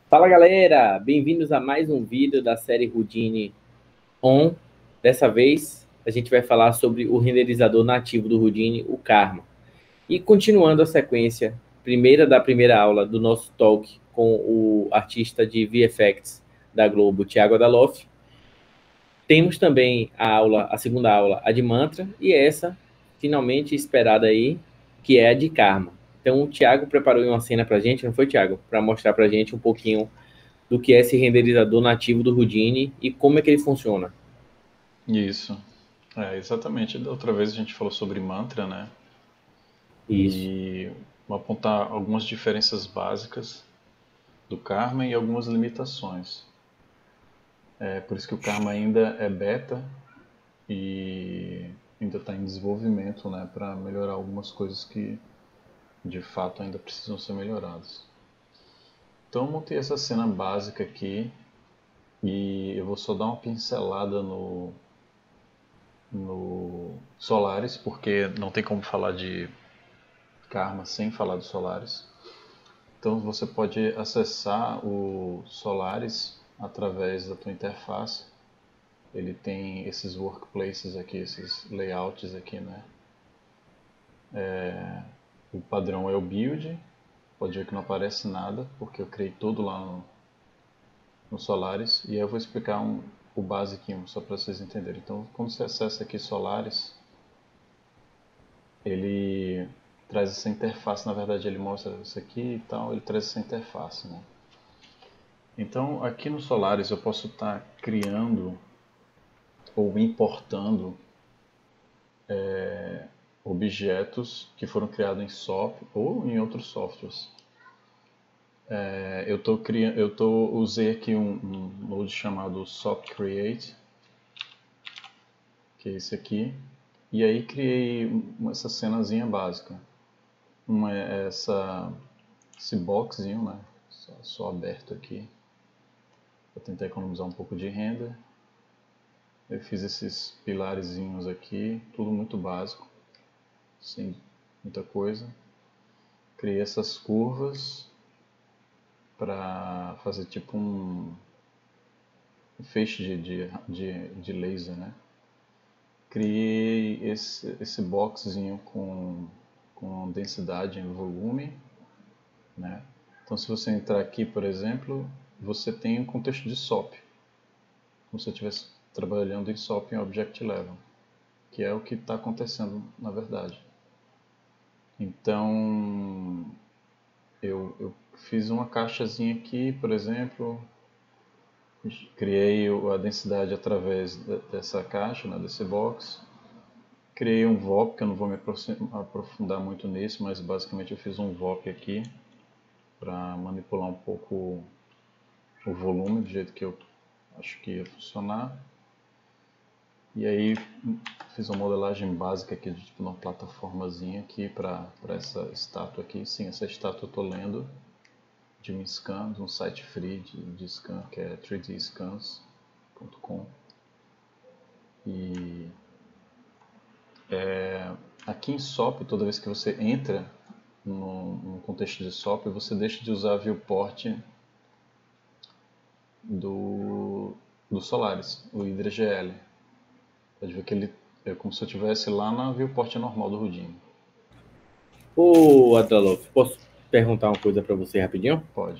Fala galera, bem-vindos a mais um vídeo da série Houdini On. Dessa vez a gente vai falar sobre o renderizador nativo do Houdini, o Karma. E continuando a sequência da primeira aula do nosso talk com o artista de VFX da Globo, Thiago Adaloff, temos também a segunda aula, a de Mantra, e essa finalmente esperada aí, que é a de Karma. Então o Thiago preparou uma cena pra gente, não foi, Thiago? Para mostrar pra gente um pouquinho do que é esse renderizador nativo do Houdini e como é que ele funciona. Isso, exatamente. Da outra vez a gente falou sobre mantra, né? Isso. E vou apontar algumas diferenças básicas do Karma e algumas limitações. É por isso que o Karma ainda é beta e ainda está em desenvolvimento, né? Para melhorar algumas coisas que de fato ainda precisam ser melhoradas. Então eu montei essa cena básica aqui e eu vou só dar uma pincelada no Solaris, porque não tem como falar de Karma sem falar do Solaris. Então você pode acessar o Solaris através da tua interface. Ele tem esses workplaces aqui, esses layouts aqui, né? O padrão é o build. Pode ver que não aparece nada, porque eu criei tudo lá no Solaris. E aí eu vou explicar o basiquinho, só para vocês entenderem. Então, quando você acessa aqui Solaris, ele traz essa interface. Na verdade, ele mostra isso aqui e tal, ele traz essa interface, né? Então, aqui no Solaris eu posso estar criando ou importando objetos que foram criados em SOP ou em outros softwares. Usei aqui um node chamado SOP Create, que é esse aqui, e aí criei essa cenazinha básica. Uma é esse boxzinho, né? Só aberto aqui, para tentar economizar um pouco de renda. Eu fiz esses pilarezinhos aqui, tudo muito básico, sem muita coisa. Criei essas curvas para fazer tipo um feixe de laser, né? Criei esse boxzinho com densidade em volume, né? Então se você entrar aqui, por exemplo, você tem um contexto de SOP, como se você estivesse trabalhando em SOP em Object Level, que é o que está acontecendo na verdade. Então eu fiz uma caixazinha aqui, por exemplo, criei a densidade através dessa caixa, né, desse box. Criei um VOP, que eu não vou me aprofundar muito nisso, mas basicamente eu fiz um VOP aqui para manipular um pouco o volume do jeito que eu acho que ia funcionar. E aí fiz uma modelagem básica aqui de tipo uma plataformazinha aqui para essa estátua aqui. Sim, essa estátua eu estou lendo de um scan, de um site free de scan que é 3dscans.com. E aqui em SOP, toda vez que você entra no contexto de SOP, você deixa de usar a viewport do, do Solaris, o HydraGL. Pode ver que ele é como se eu estivesse lá na viewport normal do Houdini. Ô, Adaloff, posso perguntar uma coisa para você rapidinho? Pode.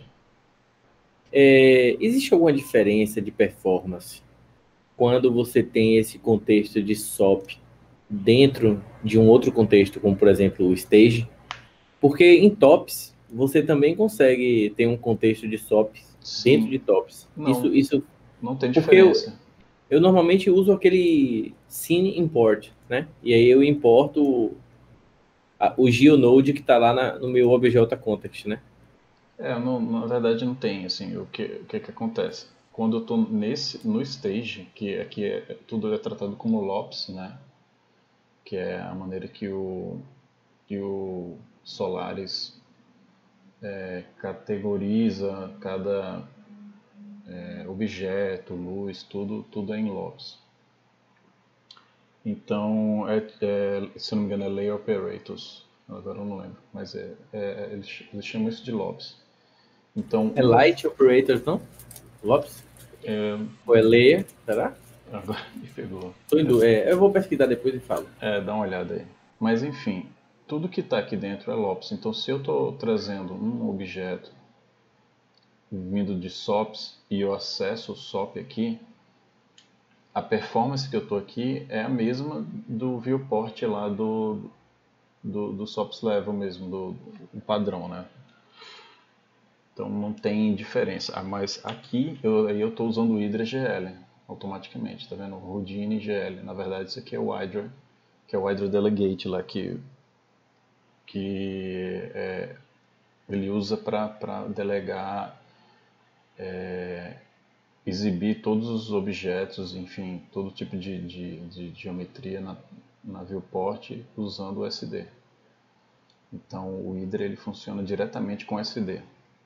Existe alguma diferença de performance quando você tem esse contexto de SOP dentro de um outro contexto, como por exemplo o Stage? Porque em Tops você também consegue ter um contexto de SOP dentro Sim. de Tops. Não, não tem Porque diferença. eu normalmente uso aquele Scene Import, né? E aí eu importo o GeoNode que está lá no meu OBJ Context, né? Na verdade não tem, assim, o que acontece? Quando eu estou no stage, que aqui tudo é tratado como LOPS, né? Que é a maneira que o Solaris categoriza cada objeto, luz, tudo é em LOPS. Então, se não me engano, é Layer Operators. Agora eu não lembro, mas eles chamam isso de LOPS. Então, É Light Operator, não? Lopes? é, Ou é Layer? Será? agora me pegou. Eu vou pesquisar depois e falo. Dá uma olhada aí. Mas enfim, tudo que está aqui dentro é LOPS. Então, se eu estou trazendo um objeto vindo de SOPs e eu acesso o SOP aqui, a performance que eu estou aqui é a mesma do viewport lá do SOPs level mesmo, do padrão, né? Então não tem diferença. Mas aqui eu estou usando o Hydra GL automaticamente, tá vendo? Houdini GL. Na verdade isso aqui é o Hydra, que é o Hydra Delegate lá que ele usa para delegar, exibir todos os objetos, enfim, todo tipo de geometria na viewport usando o SD. Então o Hydra ele funciona diretamente com SD.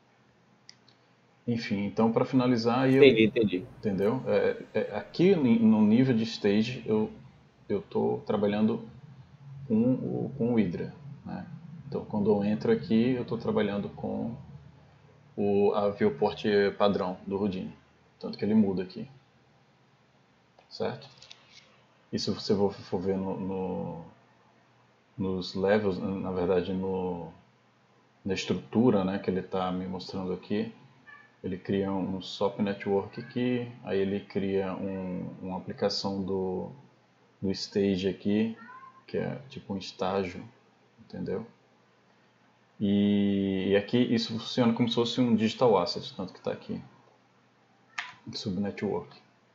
Enfim, então para finalizar, Entendi. entendeu? Aqui no nível de stage eu estou trabalhando com o Hydra, né? Então quando eu entro aqui eu estou trabalhando com a viewport padrão do Houdini, tanto que ele muda aqui, certo? E se você for ver nos levels, na verdade na estrutura, né, que ele está me mostrando aqui, ele cria um SOP Network aqui, aí ele cria uma aplicação do stage aqui, que é tipo um estágio, entendeu? E aqui isso funciona como se fosse um digital asset, tanto que está aqui, subnetwork.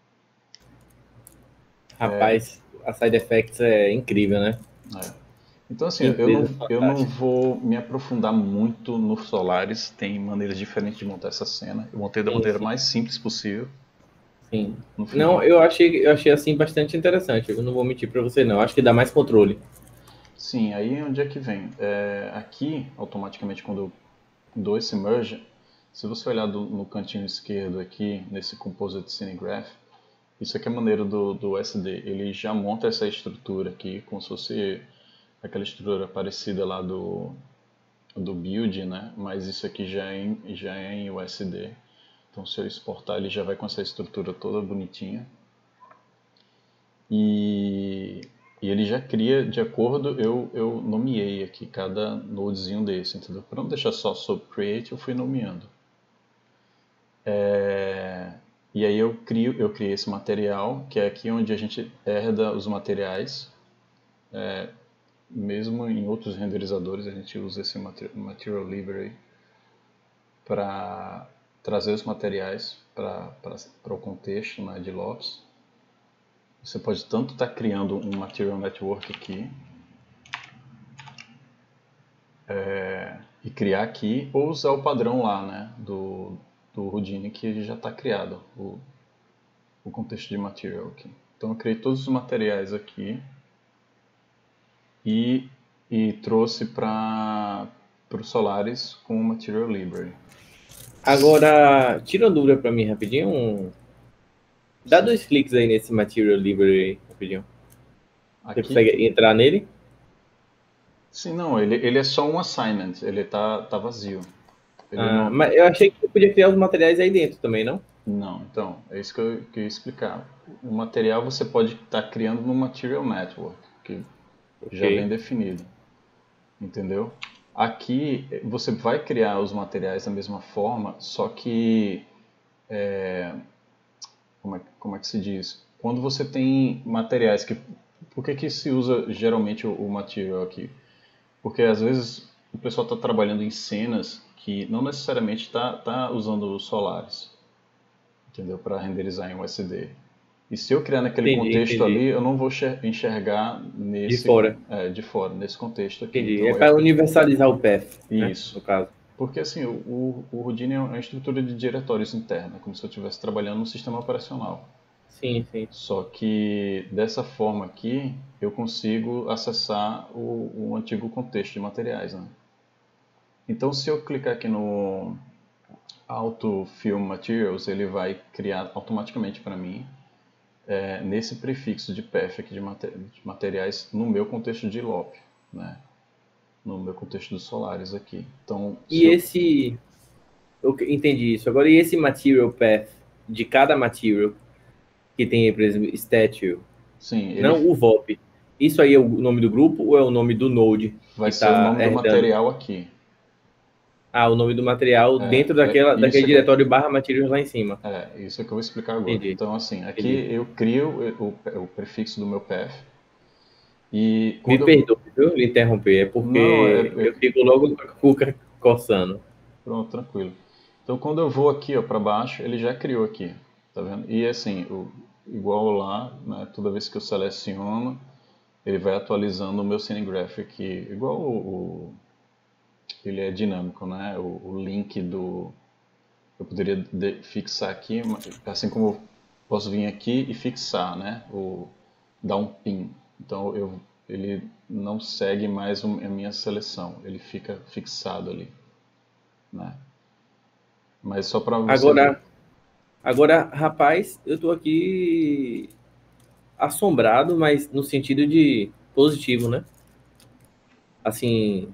Rapaz, a Side Effects é incrível, né? Então assim, Que empresa eu não fantástica. vou me aprofundar muito no Solaris, tem maneiras diferentes de montar essa cena. Eu montei da maneira Sim. mais simples possível. Sim. No Não, final, eu achei assim bastante interessante. Eu não vou mentir para você, não. Acho que dá mais controle. sim, aí onde é que vem? Aqui, automaticamente, quando eu dou esse merge, se você olhar no cantinho esquerdo aqui, nesse Composite Scene Graph, isso aqui é a maneira do SD. Ele já monta essa estrutura aqui, como se fosse aquela estrutura parecida lá do build, né? Mas isso aqui já é em USD. Então, se eu exportar, ele já vai com essa estrutura toda bonitinha. E, e ele já cria de acordo, eu nomeei aqui cada nodezinho desse, entendeu? Para não deixar só sob create, eu fui nomeando. E aí eu criei esse material, que é aqui onde a gente herda os materiais. Mesmo em outros renderizadores, a gente usa esse Material Library para trazer os materiais para o contexto, né, de LOPS. Você pode tanto estar criando um Material Network aqui e criar aqui, ou usar o padrão lá, né, do Houdini que já está criado, o contexto de Material aqui. Então eu criei todos os materiais aqui e trouxe para o Solaris com o Material Library. Agora, tira uma dúvida para mim rapidinho. Dá 2 cliques aí nesse Material Library rapidinho. Você Aqui, consegue entrar nele? sim, não, ele é só um assignment, ele tá vazio. Ele não, Mas eu achei que você podia criar os materiais aí dentro também, não? não, então, é isso que eu queria explicar. O material você pode estar criando no Material Network, que já vem Ok. definido, entendeu? Aqui você vai criar os materiais da mesma forma, só que, como é que se diz? Quando você tem materiais que... Por que se usa geralmente o material aqui? Porque às vezes o pessoal está trabalhando em cenas que não necessariamente está usando os Solaris, entendeu? Para renderizar em USD. E se eu criar naquele contexto Entendi. ali, eu não vou enxergar De fora. de fora, nesse contexto aqui. Entendi. É Então, para universalizar o path, né? isso. No caso. Porque assim, o Houdini é uma estrutura de diretórios interna, como se eu estivesse trabalhando no sistema operacional. Sim. Só que dessa forma aqui, eu consigo acessar o antigo contexto de materiais, né? Então, se eu clicar aqui no Auto Film Materials, ele vai criar automaticamente para mim nesse prefixo de path aqui de materiais no meu contexto de LOP, né? No meu contexto dos Solaris aqui. Então, E esse. eu entendi isso. Agora, e esse material path de cada material que tem, por exemplo, statue, Sim, ele não o VOP. Isso aí é o nome do grupo ou é o nome do node que vai ser o está nome do herdando? material aqui. Ah, o nome do material dentro daquele Isso que, diretório barra materials lá em cima. isso que eu vou explicar agora. Entendi, Então, assim, aqui entendi. eu crio o prefixo do meu path e Me quando eu... perdoe, viu, lhe interromper, é Não, porque eu fico logo com a cuca coçando. pronto, tranquilo. Então, quando eu vou aqui, ó, para baixo, ele já criou aqui, tá vendo? E assim, igual lá, né, toda vez que eu seleciono, ele vai atualizando o meu scene graph aqui, igual ele é dinâmico, né? O link do... Eu poderia fixar aqui, assim como eu posso vir aqui e fixar, né? Dar um pin. Então ele não segue mais a minha seleção, ele fica fixado ali, né? Mas só para você ver. Agora, rapaz, eu tô aqui assombrado, mas no sentido de positivo, né? Assim,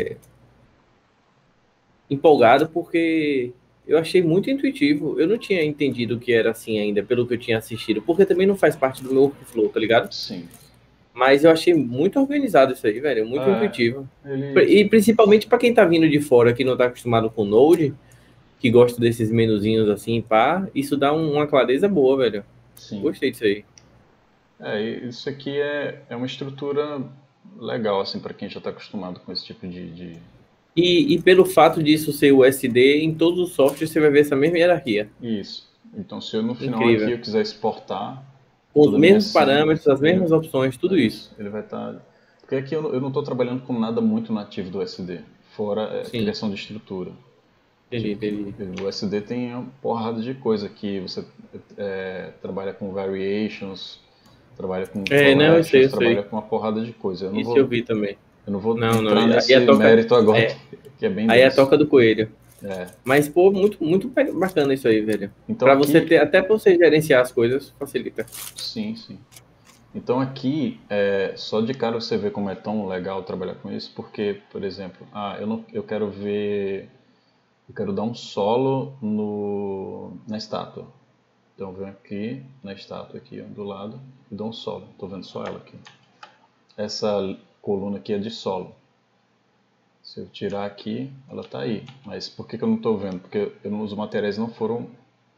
empolgado porque eu achei muito intuitivo. Eu não tinha entendido que era assim ainda, pelo que eu tinha assistido, porque também não faz parte do meu workflow, tá ligado? Sim. Mas eu achei muito organizado isso aí, velho, muito É, intuitivo. ele... E principalmente para quem tá vindo de fora, que não tá acostumado com Node, que gosta desses menuzinhos assim, pá, isso dá uma clareza boa, velho. Sim. Gostei disso aí. Isso aqui é uma estrutura legal, assim, para quem já está acostumado com esse tipo de... E pelo fato disso ser USD, em todos os softwares você vai ver essa mesma hierarquia. Isso. Então, se eu no final aqui Incrível. eu quiser exportar Com os toda a minha mesmos cena, parâmetros, as ele... mesmas opções, tudo É isso. isso, ele vai estar... Porque aqui eu não estou trabalhando com nada muito nativo do SD, fora Sim, criação de estrutura. entendi, Tipo, entendi. o SD tem uma porrada de coisa aqui. Você trabalha com variations, trabalha com Não, eu sei, collections, eu trabalha sei. com uma porrada de coisa. Isso eu vi também. Eu não vou Não, não. entrar Aí a nesse toca. mérito agora, É, que é bem aí a denso. toca do coelho. É. Mas, pô, muito, muito bacana isso aí, velho. Então Pra você aqui, ter, até pra você gerenciar as coisas, facilita. sim, sim. Então aqui, só de cara você vê como é tão legal trabalhar com isso, porque, por exemplo, eu quero ver, eu quero dar um solo na estátua. Então eu venho aqui na estátua aqui ó, do lado e dou um solo. Estou vendo só ela aqui. Essa coluna aqui é de solo. Se eu tirar aqui, ela está aí. Mas por que eu não estou vendo? Porque os materiais não foram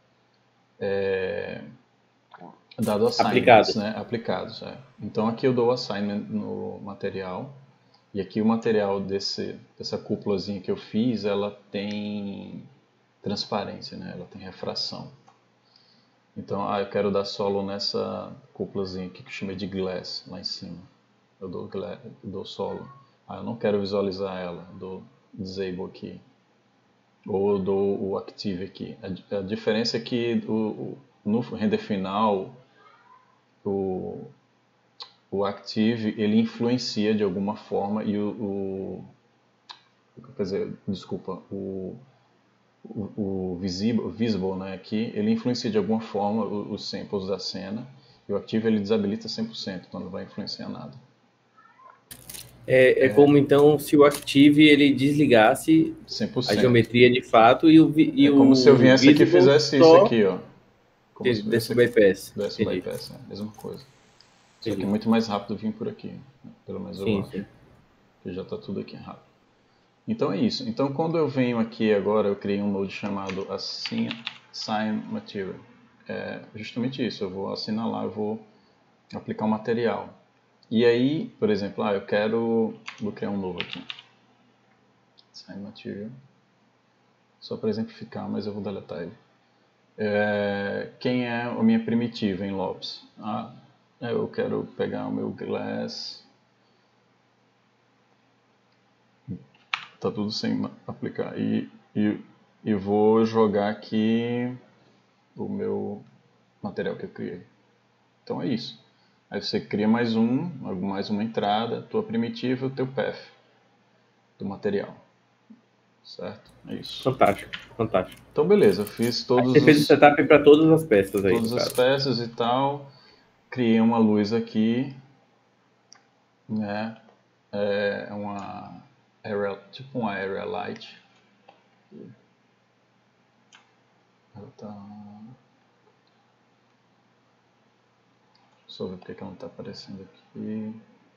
dados assignments, Aplicados. né? Aplicados. Então aqui eu dou o assignment no material. E aqui o material dessa cúpulazinha que eu fiz, ela tem transparência, né? Ela tem refração. Então, eu quero dar solo nessa cúpulazinha aqui que eu chamei de glass, lá em cima. Eu dou solo. Eu não quero visualizar ela, dou disable aqui. Ou eu dou o active aqui. A diferença é que no render final, o, o active ele influencia de alguma forma e quer dizer, desculpa, o visible, né, aqui, ele influencia de alguma forma os samples da cena e o active ele desabilita 100%, então não vai influenciar nada. É como então se o Active ele desligasse a 100%. geometria de fato e É como se eu o viesse aqui e Visible fizesse isso só aqui, ó. Como se desse viesse aqui, bypass. desse o Entendi, bypass, mesma coisa. Só que é entendi. muito mais rápido vir por aqui, né? Pelo menos eu Sim, acho. sim. Que já está tudo aqui rápido. Então é isso. Então quando eu venho aqui agora, eu criei um node chamado Assign Material. É justamente isso, eu vou assinar lá, eu vou aplicar um material. E aí, por exemplo, vou criar um novo aqui. Assign Material. Só para exemplificar, mas eu vou deletar ele. Quem é a minha primitiva em Lopes? Eu quero pegar o meu glass. Tá tudo sem aplicar. E vou jogar aqui o meu material que eu criei. Então é isso. Aí você cria mais uma entrada, tua primitiva e o teu path do material. Certo? É isso. Fantástico, fantástico. Então beleza, eu fiz Aí você fez o setup para todas as peças aí, no todas as caso. peças e tal. Criei uma luz aqui, né? Tipo uma area light. tá... Só ver porque que ela não está aparecendo aqui.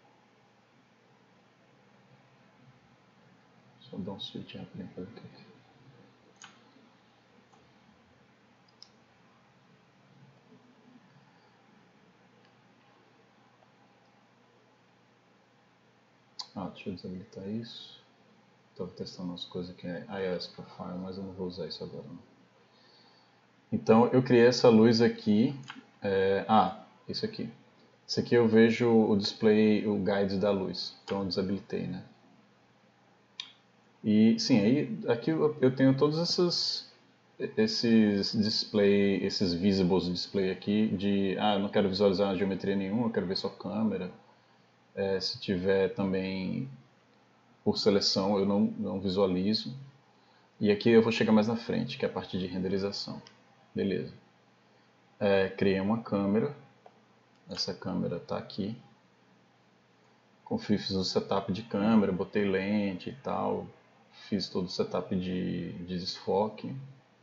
Só dar um switch rapidinho para aqui. Deixa eu desabilitar isso. Estava testando umas coisas que é iOS Profile, mas eu não vou usar isso agora. Não. Então eu criei essa luz aqui. Isso aqui. Isso aqui eu vejo o display, o guide da luz. Então eu desabilitei, né? E sim, aí aqui eu tenho todos esses display, esses visibles display aqui de, eu não quero visualizar geometria nenhuma, eu quero ver só câmera. Se tiver também por seleção, eu não visualizo. E aqui eu vou chegar mais na frente, que é a parte de renderização. Beleza. Criei uma câmera. Essa câmera está aqui. Fiz o setup de câmera, botei lente e tal. Fiz todo o setup de desfoque.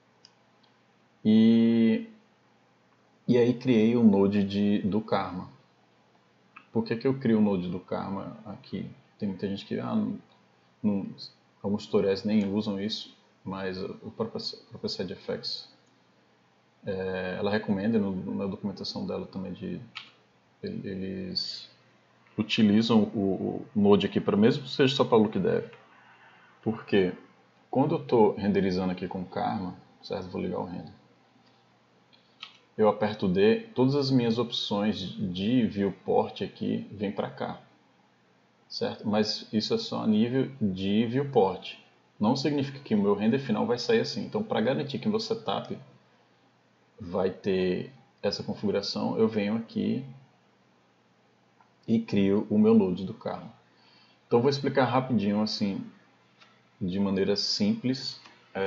E aí criei o node do Karma. Por que eu crio o node do Karma aqui? Tem muita gente que alguns tutoriais nem usam isso, mas o próprio SideFX ela recomenda na documentação dela também eles utilizam o Node aqui para mesmo que seja só para look dev. Porque quando eu estou renderizando aqui com Karma, certo? Vou ligar o render. Eu aperto D, todas as minhas opções de viewport aqui vêm para cá. Certo? Mas isso é só a nível de viewport. Não significa que o meu render final vai sair assim. Então, para garantir que o meu setup vai ter essa configuração, eu venho aqui e crio o meu node do Karma. Então, eu vou explicar rapidinho, assim, de maneira simples,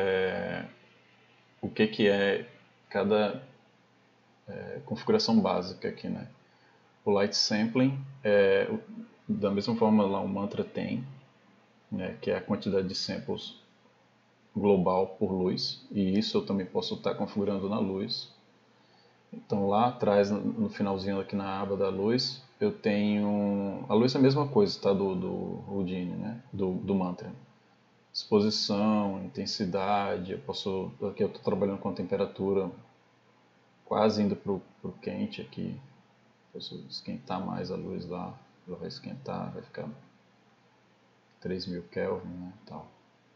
o que é cada configuração básica aqui, né? O Light Sampling, da mesma forma lá o Mantra tem, né, que é a quantidade de samples global por luz, e isso eu também posso estar configurando na luz. Então lá atrás, no finalzinho aqui na aba da luz, eu tenho... A luz é a mesma coisa, tá? Do Houdini, né? Do Mantra. Exposição, intensidade, aqui eu estou trabalhando com a temperatura quase indo para o quente aqui. Posso esquentar mais a luz lá, ela vai esquentar, vai ficar 3000 Kelvin, né? Tal.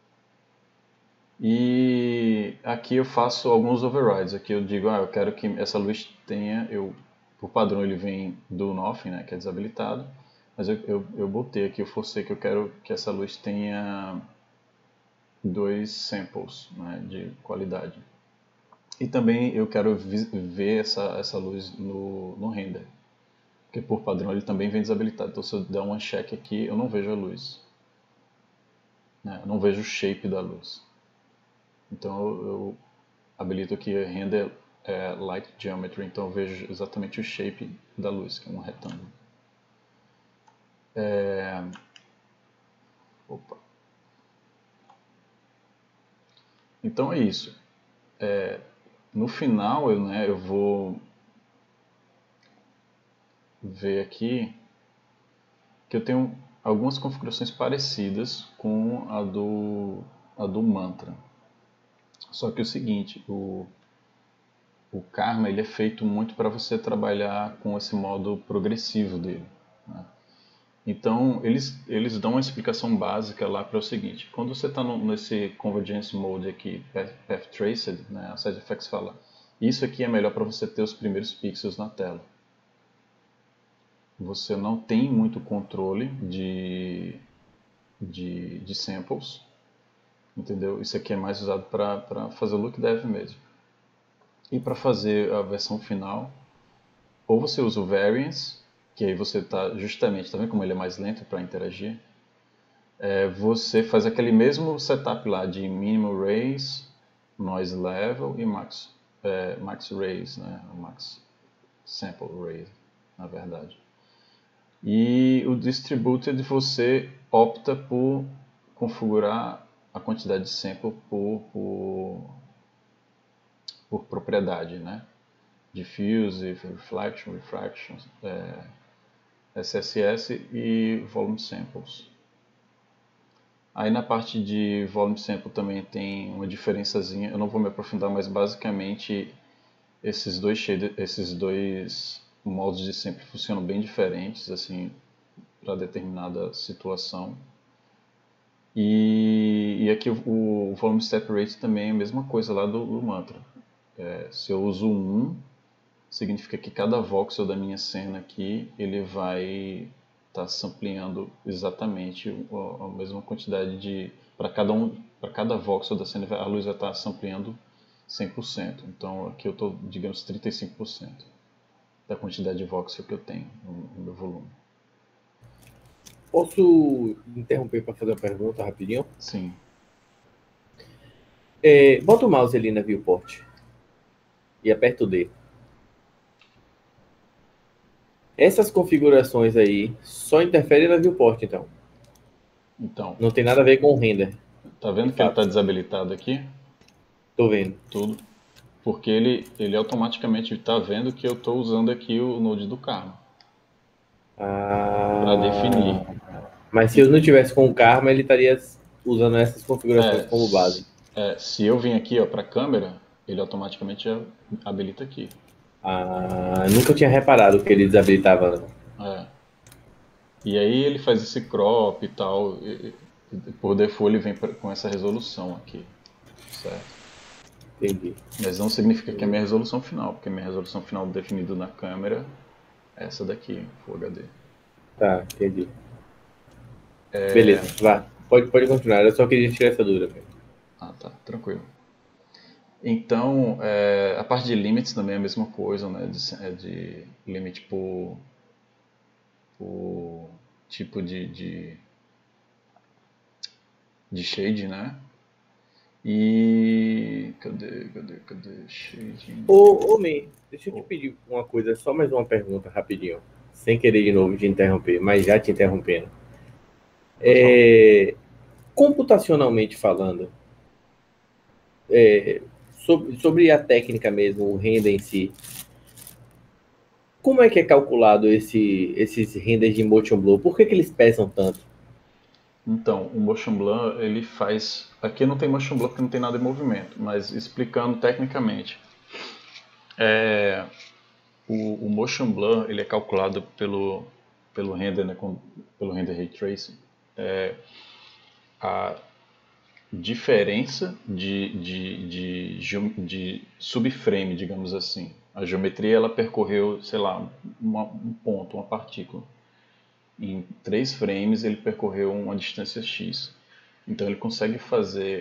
E aqui eu faço alguns overrides. Aqui eu digo, eu quero que essa luz tenha, por padrão ele vem do Nothing, né, que é desabilitado, mas eu botei aqui, eu forcei que eu quero que essa luz tenha 2 samples, né, de qualidade. E também eu quero ver essa luz no render, porque por padrão ele também vem desabilitado. Então se eu der um uncheck aqui, eu não vejo a luz, né, eu não vejo o shape da luz. Então eu habilito aqui Render Light Geometry, então eu vejo exatamente o shape da luz, que é um retângulo. Então é isso. No final eu vou ver aqui que eu tenho algumas configurações parecidas com a do Mantra. Só que é o seguinte, o Karma ele é feito muito para você trabalhar com esse modo progressivo dele, né? Então, eles dão uma explicação básica lá para o seguinte: quando você está nesse Convergence Mode aqui, Path Traced, né, a SideFX fala, isso aqui é melhor para você ter os primeiros pixels na tela. Você não tem muito controle de samples, entendeu? Isso aqui é mais usado para fazer look dev mesmo. E para fazer a versão final, ou você usa o Variance, que aí você está justamente, tá vendo como ele é mais lento para interagir? Você faz aquele mesmo setup lá de Minimal Raise, Noise Level e Max Raise, né? Max Sample Raise, na verdade. E o Distributed você opta por configurar a quantidade de sample por propriedade, né? Diffuse, Reflection, Refraction, SSS e Volume Samples. Aí na parte de Volume Sample também tem uma diferençazinha, eu não vou me aprofundar, mas basicamente esses dois modos de sample funcionam bem diferentes, assim, para determinada situação. E aqui o Volume Step Rate também é a mesma coisa lá do mantra. Se eu uso 1, significa que cada voxel da minha cena aqui, ele vai estar sampleando exatamente a mesma quantidade de... Para cada voxel da cena, a luz vai estar sampleando 100%. Então aqui eu estou, digamos, 35% da quantidade de voxel que eu tenho no meu volume. Posso interromper para fazer uma pergunta rapidinho? Sim. Bota o mouse ali na viewport e aperta o D. Essas configurações aí só interferem na viewport, então. Então, Não tem nada a ver com o render. tá vendo De que ele está fato. desabilitado aqui? Tô vendo. Tudo. Porque ele automaticamente está vendo que eu estou usando aqui o Node do Karma para definir. Mas se eu não tivesse com o Karma, ele estaria usando essas configurações É, como base. se eu vim aqui para a câmera, ele automaticamente já habilita aqui. Nunca tinha reparado que ele desabilitava. É. E aí ele faz esse crop e tal. Por default ele vem com essa resolução aqui, certo? Entendi. Mas não significa que é a minha resolução final, porque a minha resolução final definida na câmera é essa daqui, Full HD. Tá, entendi. Beleza, vá. Pode continuar. Eu só queria tirar essa dúvida. Ah, tá, tranquilo. Então, a parte de limits também é a mesma coisa, né? De limit por tipo de shade, né? E cadê shading? Ô, Man, deixa eu te pedir uma coisa, só mais uma pergunta rapidinho. Sem querer de novo te interromper, mas já te interrompendo. Pode falar. Computacionalmente falando, sobre a técnica mesmo, o render em si, como é que é calculado esses renders de motion blur? Por que eles pesam tanto? Então, o motion blur, ele faz... Aqui não tem motion blur porque não tem nada em movimento, mas explicando tecnicamente. O motion blur, ele é calculado pelo render, né, pelo render ray tracing. A diferença de subframe, digamos assim. A geometria, ela percorreu, sei lá, um ponto, uma partícula. Em 3 frames ele percorreu uma distância x. Então ele consegue fazer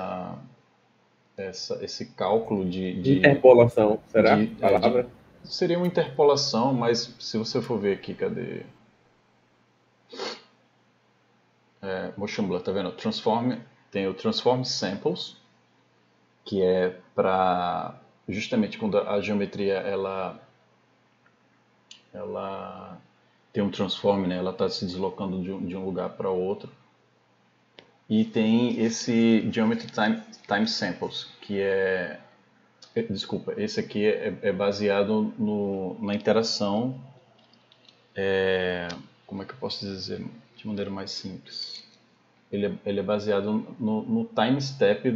esse cálculo Interpolação, será a de... palavra? Seria uma interpolação, mas se você for ver aqui, cadê? Motion Blur, tá vendo? Tem o Transform Samples, que é para justamente quando a geometria ela tem um transform, né? Ela está se deslocando de um lugar para outro. E tem esse Geometry Time Samples, que desculpa, esse aqui é baseado na interação, como é que eu posso dizer de maneira mais simples? Ele é baseado no time step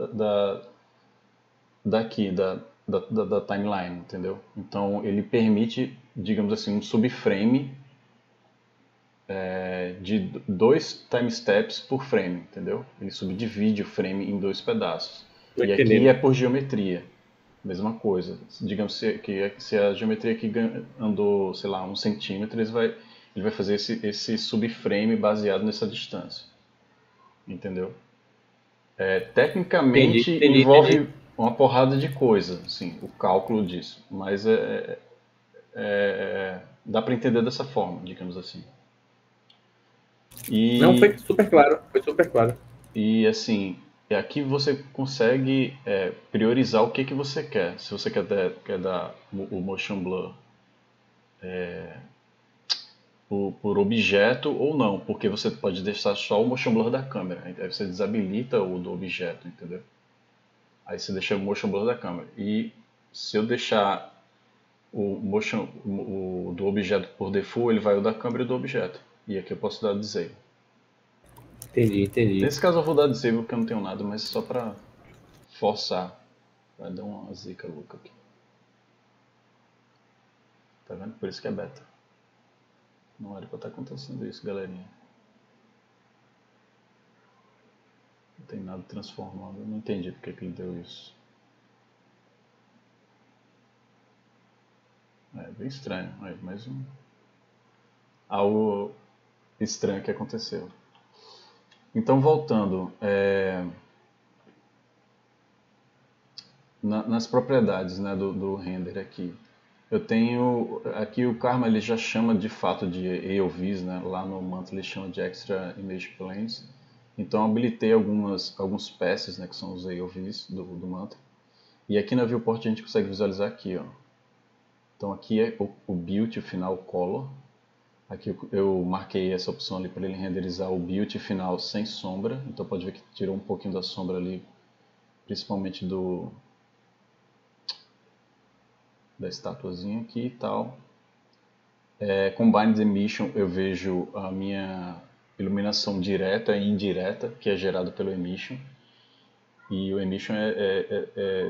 da timeline, entendeu? Então ele permite, digamos assim, um subframe de 2 time steps por frame, entendeu? Ele subdivide o frame em 2 pedaços. Tô E aqui é entendendo. por geometria, mesma coisa. Digamos que se a geometria aqui andou, sei lá, 1 centímetro, ele vai fazer esse subframe baseado nessa distância, entendeu? Tecnicamente Entendi. envolve uma porrada de coisa, assim, o cálculo disso, mas dá para entender dessa forma, digamos assim. Não, E, foi super claro. e assim, aqui você consegue priorizar o que você quer. Se você quer dar o motion blur por objeto ou não, porque você pode deixar só o motion blur da câmera, aí você desabilita o do objeto, entendeu? Aí você deixa o motion blur da câmera. E se eu deixar o motion do objeto por default, ele vai o da câmera e do objeto. E aqui eu posso dar disable. Entendi. Nesse caso eu vou dar disable porque eu não tenho nada, mas só pra forçar. Vai dar uma zica louca aqui. Tá vendo? Por isso que é beta. Não era pra estar acontecendo isso, galerinha. Não tem nada transformado. Eu não entendi porque que ele deu isso. É bem estranho. Aí, mais um. Algo estranho que aconteceu. Então, voltando. Nas propriedades, né, do render aqui. Eu tenho. Aqui o Karma ele já chama de fato de AOVs, né? Lá no Manta ele chama de Extra Image Planes. Então eu habilitei alguns passes, né, que são os AOVs do Manta. E aqui na viewport a gente consegue visualizar aqui, ó. Então aqui é o build final color. Aqui eu marquei essa opção ali para ele renderizar o build final sem sombra. Então pode ver que tirou um pouquinho da sombra ali, principalmente da estatuazinha aqui e tal. Combined Emission eu vejo a minha iluminação direta e indireta, que é gerada pelo Emission. E o Emission é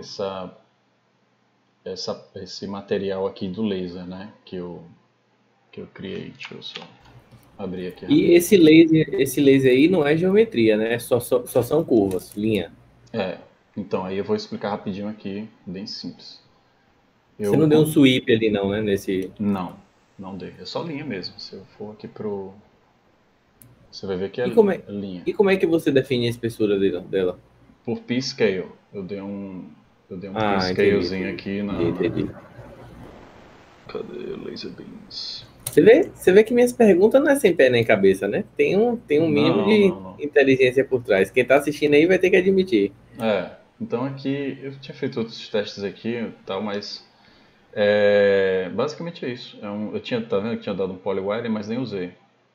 esse material aqui do laser, né? Que eu criei. Deixa eu só abrir aqui. E esse laser aí não é geometria, né? Só são curvas, linha. Então aí eu vou explicar rapidinho aqui, bem simples. Você não deu um sweep ali não, né? Nesse... Não dei. É só linha mesmo. Se eu for aqui pro... Você vai ver que é linha. E como é que você define a espessura dela? Por P-Scale. Eu dei um P-Scalezinho aqui na... Entendi. Cadê o Laser Beams? Você vê que minhas perguntas não é sem pé nem cabeça, né? Tem um mínimo de inteligência por trás. Quem tá assistindo aí vai ter que admitir. Então aqui, eu tinha feito outros testes aqui e tal, mas basicamente é isso. Tá vendo que tinha dado um polywire, mas nem usei.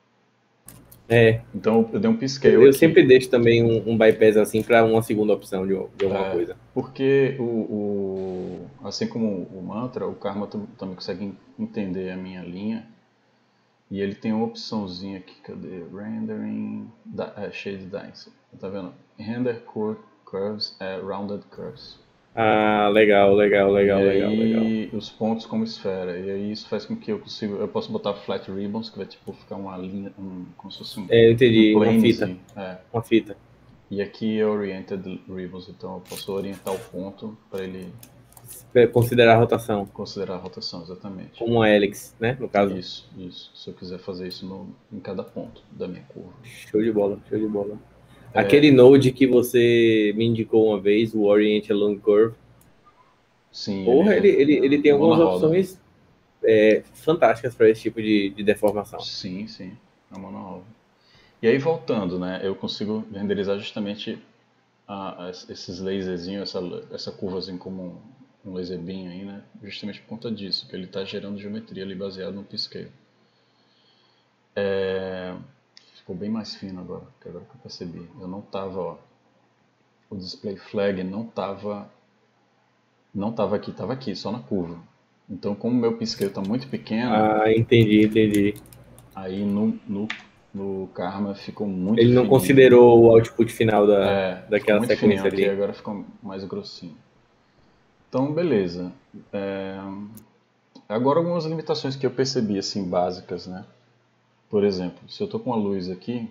Então eu dei um P-Scale Eu aqui. sempre deixo também um bypass assim para uma segunda opção de alguma coisa. Porque assim como o Mantra, o Karma também consegue entender a minha linha. E ele tem uma opçãozinha aqui, cadê? Rendering, Shade Density. Tá vendo? Render Curves, Rounded Curves. Legal. E os pontos como esfera. E aí isso faz com que eu posso botar flat ribbons, que vai tipo ficar uma linha, como se fosse eu entendi, uma fita. Uma fita. E aqui é oriented ribbons, então eu posso orientar o ponto para ele considerar a rotação. Considerar a rotação, exatamente. Como uma hélice, né, no caso. Isso. Se eu quiser fazer isso em cada ponto da minha curva. Show de bola. Aquele node que você me indicou uma vez, o Orient Along Curve. Sim. Porra, ele tem algumas opções fantásticas para esse tipo de deformação. Sim. É uma monohull. E aí voltando, né, eu consigo renderizar justamente esses laserzinhos, essa curvazinha como um laser beam aí, né, justamente por conta disso, que ele está gerando geometria ali baseado no P-Scale. Ficou bem mais fino agora que eu percebi. Eu não tava, o display flag não tava aqui, estava aqui, só na curva. Então, como o meu P-Scale está muito pequeno... entendi. Aí no Karma ficou muito Ele não fininho. Considerou o output final daquela muito sequência ali. Aqui, agora ficou mais grossinho. Então, beleza. Agora algumas limitações que eu percebi, assim, básicas, né? Por exemplo, se eu tô com a luz aqui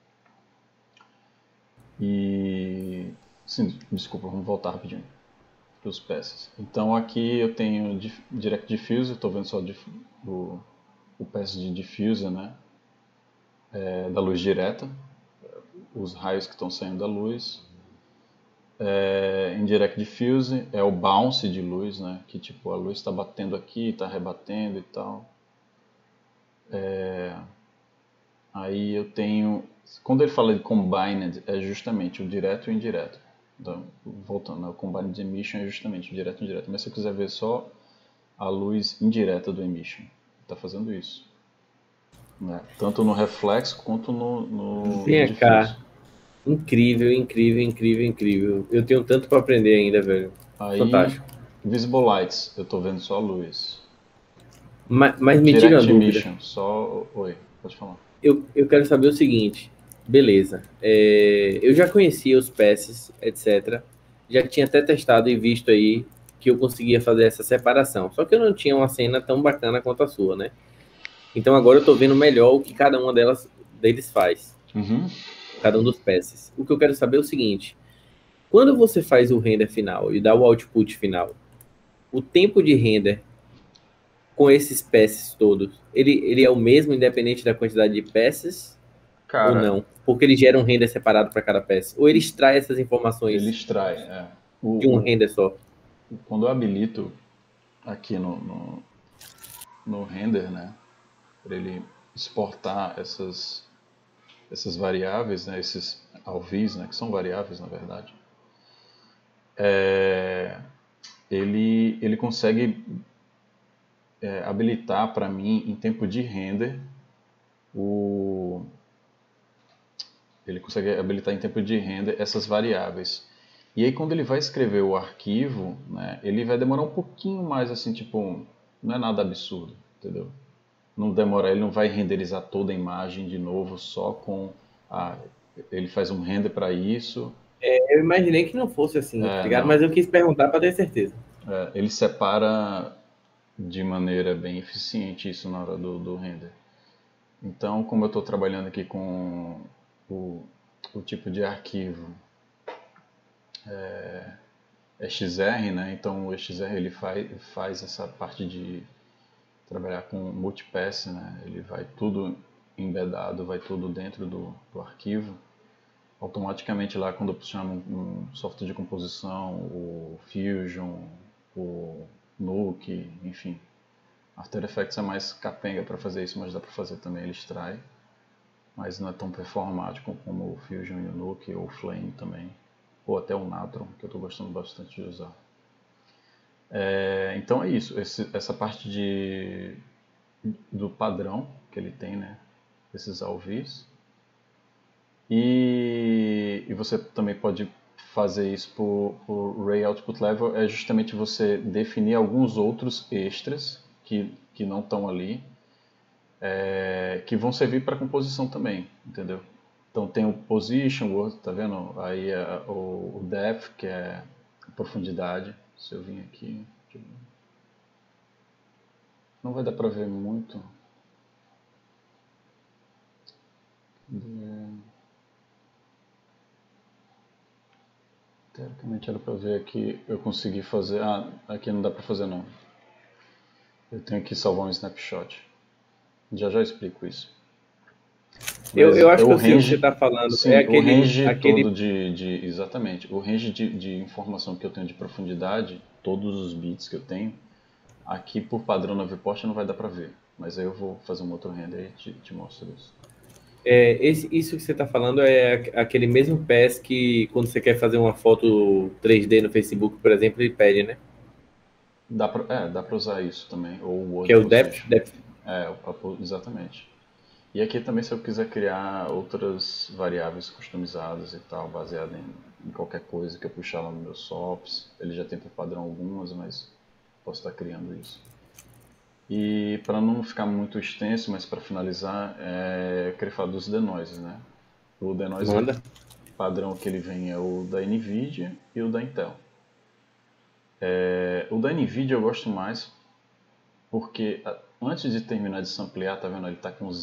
e... Sim, desculpa, vamos voltar rapidinho para os passes. Então aqui eu tenho Direct Diffuse, estou vendo só o pass de Diffuser, né? Da luz direta, os raios que estão saindo da luz. Indirect Diffuse é o bounce de luz, né? Que tipo, a luz está batendo aqui, está rebatendo e tal. Aí eu tenho... Quando ele fala de Combined, é justamente o direto e o indireto. Então, voltando, né? O Combined Emission é justamente o direto e o indireto. Mas se eu quiser ver só a luz indireta do Emission, está fazendo isso. Né? Tanto no reflexo quanto no Vem cá. Incrível, incrível, incrível, incrível. Eu tenho tanto para aprender ainda, velho. Aí, Fantástico. Visible Lights, eu tô vendo só a luz. Mas me tira uma Direct dúvida. Emission, só. Oi, pode falar. Eu quero saber o seguinte. Beleza. Eu já conhecia os passes, etc. Já tinha até testado e visto aí que eu conseguia fazer essa separação. Só que eu não tinha uma cena tão bacana quanto a sua, né? Então agora eu tô vendo melhor o que cada uma deles faz. Uhum. Cada um dos passes. O que eu quero saber é o seguinte. Quando você faz o render final e dá o output final, o tempo de render com esses passes todos, ele é o mesmo independente da quantidade de passes ou Cara, não? Porque ele gera um render separado para cada peça. Ou ele extrai essas ele informações extrai. de um render só. Quando eu habilito aqui no render, né, para ele exportar essas variáveis, né, esses alvis, né, que são variáveis na verdade, ele consegue habilitar para mim em tempo de render o ele consegue habilitar em tempo de render essas variáveis. E aí quando ele vai escrever o arquivo, né, ele vai demorar um pouquinho mais assim, tipo, não é nada absurdo, entendeu? Não demora, ele não vai renderizar toda a imagem de novo só com a ele faz um render para isso. Eu imaginei que não fosse assim, tá ligado? Não. Mas eu quis perguntar para ter certeza. Ele separa de maneira bem eficiente isso na hora do render. Então, como eu estou trabalhando aqui com o, o tipo de arquivo XR, né? Então o XR ele faz essa parte de trabalhar com multipass, né? Ele vai tudo embedado, vai tudo dentro do arquivo. Automaticamente lá quando eu chamo um software de composição, o Fusion, o Nuke, enfim. After Effects é mais capenga para fazer isso, mas dá para fazer também, ele extrai. Mas não é tão performático como o Fusion e o Nuke, ou o Flame também. Ou até o Natron, que eu estou gostando bastante de usar. Então é isso, essa parte do padrão que ele tem, né? Esses alvis. E você também pode fazer isso por Ray Output Level, é justamente você definir alguns outros extras que não estão ali, que vão servir para composição também, entendeu? Então tem o Position, o outro, tá vendo? Aí o Depth, que é a profundidade. Se eu vim aqui, não vai dar para ver muito. Teoricamente era para ver aqui, eu consegui fazer. Ah, aqui não dá para fazer não. Eu tenho que salvar um snapshot. Já já explico isso. Mas Eu acho que o eu sei o que você range, está falando. É sim, o range aquele. todo exatamente, o range de informação que eu tenho de profundidade, todos os bits que eu tenho, aqui por padrão na viewport não vai dar para ver. Mas aí eu vou fazer um outro render e te mostro isso. Isso que você está falando é aquele mesmo pass que quando você quer fazer uma foto 3D no Facebook, por exemplo, ele pede, né? Dá pra usar isso também, ou o Que Word é o depth, Position. depth. Exatamente. E aqui também se eu quiser criar outras variáveis customizadas e tal, baseado em qualquer coisa que eu puxar lá no meu SOPs, ele já tem por padrão algumas, mas posso estar criando isso. E para não ficar muito extenso, mas para finalizar, eu queria falar dos denoises, né? O denoise Manda. padrão que ele vem é o da NVIDIA e o da Intel. O da NVIDIA eu gosto mais porque antes de terminar de samplear, tá vendo? Ele tá com